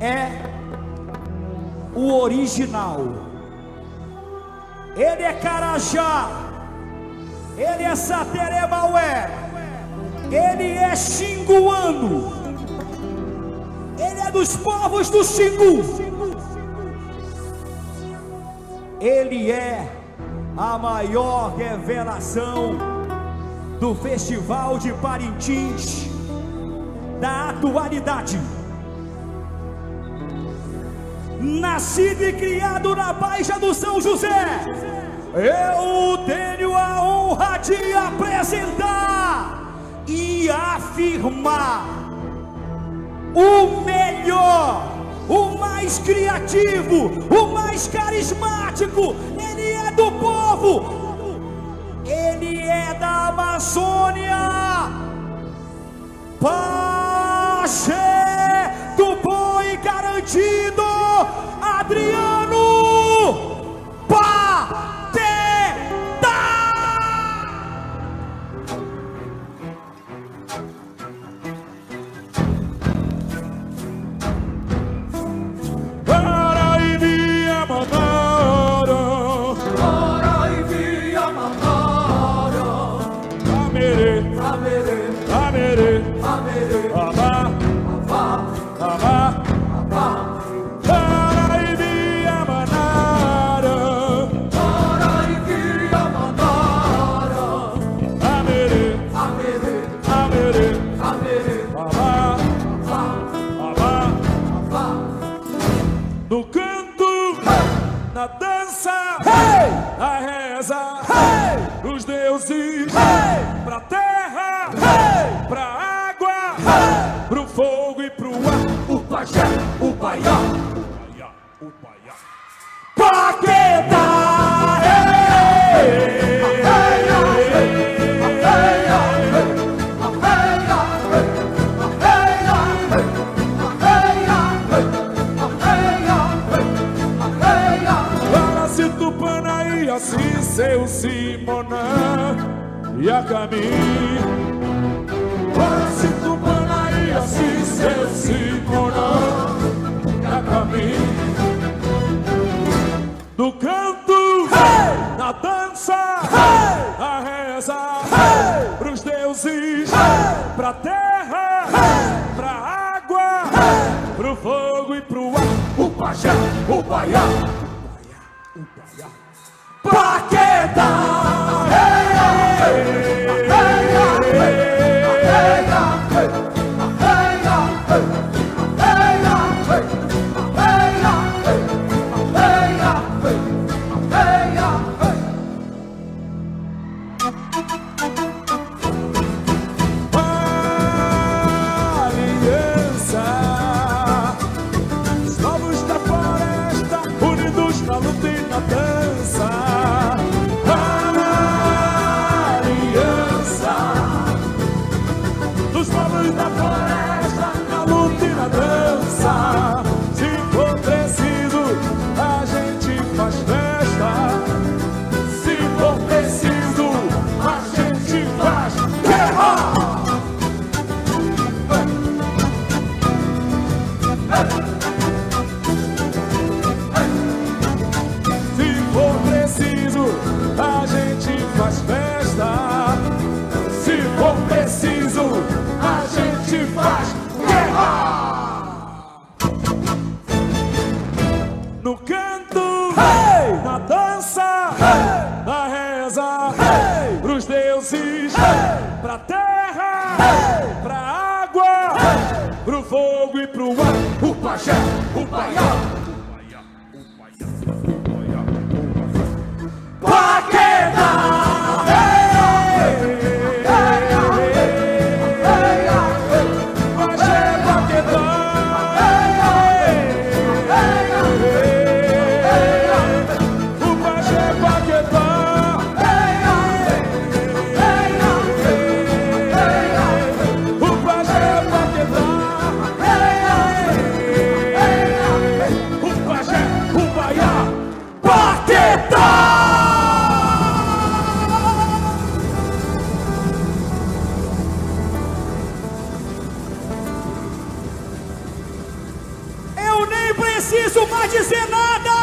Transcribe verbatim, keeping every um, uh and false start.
é o original. Ele é Carajá, ele é Sateremaué, ele é xinguano, ele é dos povos do Xingu. Ele é a maior revelação do Festival de Parintins da atualidade. Nascido e criado na Baixa do São José, eu tenho a honra de apresentar e afirmar o melhor, o mais criativo, o mais carismático. Ele é do povo, ele é da Amazônia. Paxé do boi garantido, Adriano Pateta. Paraíba Manara, Paraíba Manara, Amerê, Amerê, Amerê, Amerê, Amá, Avá, Amá. Avá. Paraíba Manara, Paraíba Manara, Amerê, Amerê, Amerê, Amerê, Amá, Avá, Amá. Avá. No canto, na dança, na reza, pros deuses, pra terra, pra água, pro fogo e pro ar. O pajé, o paiá, O paiá. Paquetá! Fala-se Tupanaí, assim seu Simonã e a caminho. Fala-se Tupanaí, assim seu Simonã e a caminho. No canto, na dança, na reza, pros deuses, pra terra, pra água, pro fogo e pro ar. o pajé, o paiá. Paquetá! Aliança, os povos da floresta unidos na luta e na dança. Aliança, dos povos da floresta na luta e na dança. Se for preciso, a gente faz festa. Se for preciso, a gente faz guerra. Se for preciso, a gente faz festa. Se for preciso, a gente faz guerra. No canto, na dança, na reza, pros deuses, pra terra, pra água, pro fogo e pro ar. O pajé, o paiá. Eu nem preciso mais dizer nada.